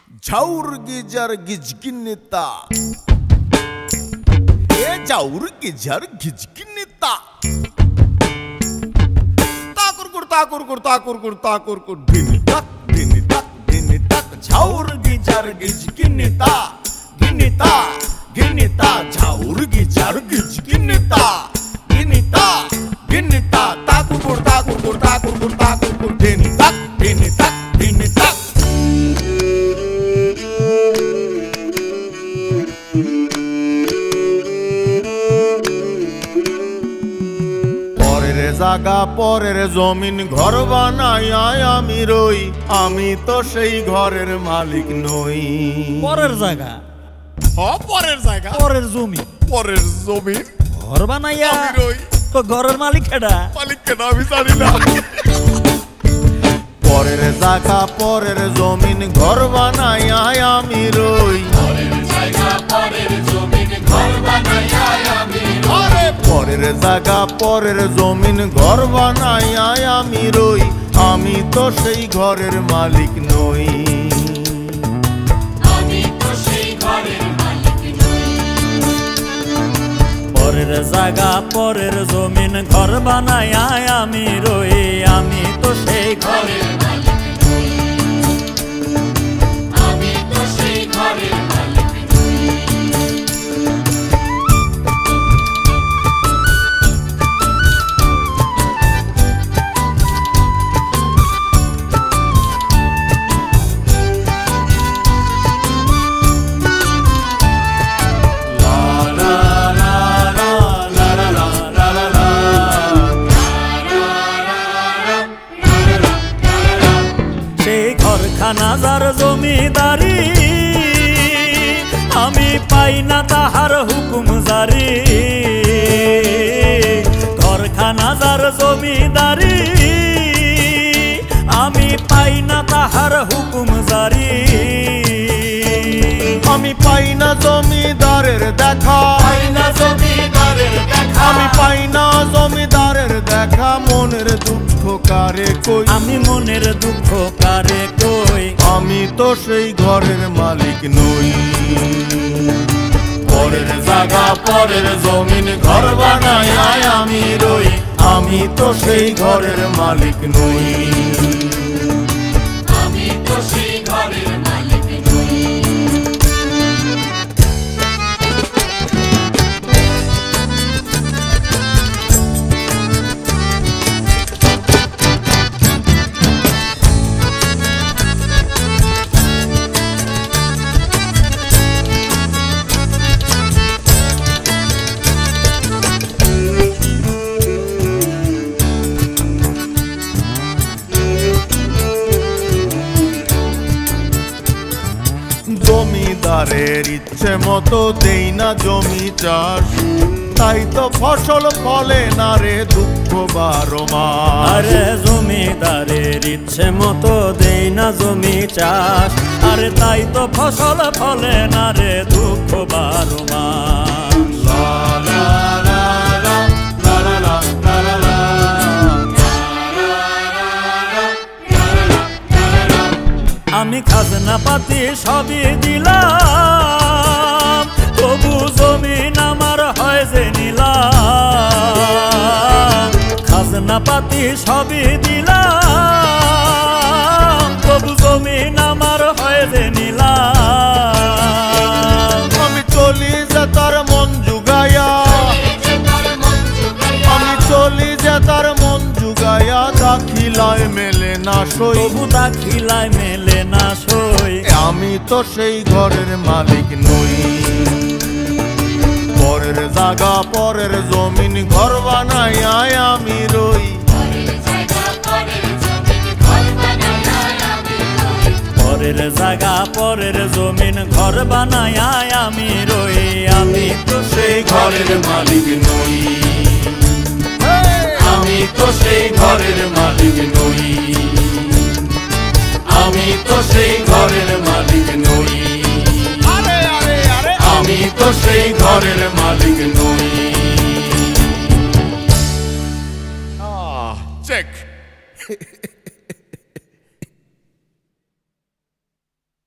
ঝাউর geyser গিজগিনিতা এ ঝাউর geyser গিজগিনিতা তাকুর কুর তাকুর কুর তাকুর কুর তাকুর কুর দিনি তাক ঝাউর geyser গিজগিনিতা গিনিতা গিনিতা ঝাউর geyser গিজগিনিতা গিনিতা গিনিতা তাকুর কুর তাকুর কুর তাকুর কুর তাকুর কুর দিনি তাক পরের জায়গা পরের জমিন ঘর বানাইয়া আমি রই, আমি তো সেই ঘরের মালিক নই। পরের জায়গা পরের জায়গা পরের জমি পরের জমিন ঘর বানাইয়া আমি রই, তো ঘরের মালিক কেডা? মালিক কেন আমি জানি না। পরের জায়গা পরের জমিন ঘর বানাইয়া আমি রই, পরের জায়গা পরের জমিন ঘর বানাইয়া আমি আরে পরের জায়গা পরের জমিন ঘর বানাইয়া আমি রই, আমি তো সেই ঘরের মালিক নই। আমি তো সেই ঘরের মালিক নই। পরের জায়গা পরের জমিন ঘর বানাইয়া আমি রই, আমি তো সেই ঘরের মালিক নই। আমি তো সেই ঘরের মালিক নই। খানাজার জমিদারি আমি পাই না তাহার হুকুম জারি, ঘর খানাজার জমিদারি আমি পাই না তাহার হুকুম জারি। আমি পাই না জমিদারের দেখা, পাই না জমিদারের দেখা, আমি পাই না জমিদারের দেখা, মনের দুঃখ কারে কই, আমি মনের দুঃখ কারে কই, আমি তো সেই ঘরের মালিক নই। পরের জায়গা পরের জমিন ঘর বানাইয়া আমি রই, আমি তো সেই ঘরের মালিক নই। আমি তো সেই ঘরের মালিক নই। জমিদারের ইচ্ছে মতো দেই না জমি চাষ, তাই তো ফসল ফলে না রে দুঃখ 12 মাস। আরে জমিদারের ইচ্ছে মতো দেই না জমি চাষ, আরে তাই তো ফসল ফলে না রে দুঃখ 12 মাস। আমি খাজনা পাতি সবই দিলাম, তবু জমিন আমার হয় যে নিলাম। খাজনা পাতি সবই দিলাম, তবু জমিন আমার হয় যে নিলাম। আমি চলি যে তার মন জুগাইয়া, আমি চলি যে তার মন জুগাইয়া, দাখিলায় মেলে না সই, তবু দাখিলায় মেলে না সই, আমি তো সেই ঘরের মালিক নই। পরের জায়গা পরের জমিন ঘর বানাইয়া আমি রই, পরের জায়গা পরের জমিন ঘর বানাইয়া আমি রই। পরের জায়গা পরের জমিন ঘর বানাইয়া আমি রই, আমি তো সেই ঘরের মালিক নই। আমি তো সেই ঘরের মালিক নই, আমি তো সেই ঘরের মালিক নই, আমি তো সেই ঘরের মালিক নই।